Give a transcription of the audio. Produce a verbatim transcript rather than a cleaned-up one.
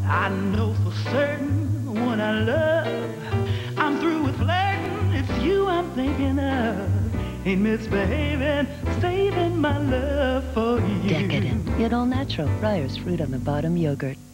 I know for certain one I love. I'm through with flirting, it's you I'm thinking of. Ain't misbehaving, saving my love for you. Decadent, yet all natural. Breyer's fruit on the bottom, yogurt.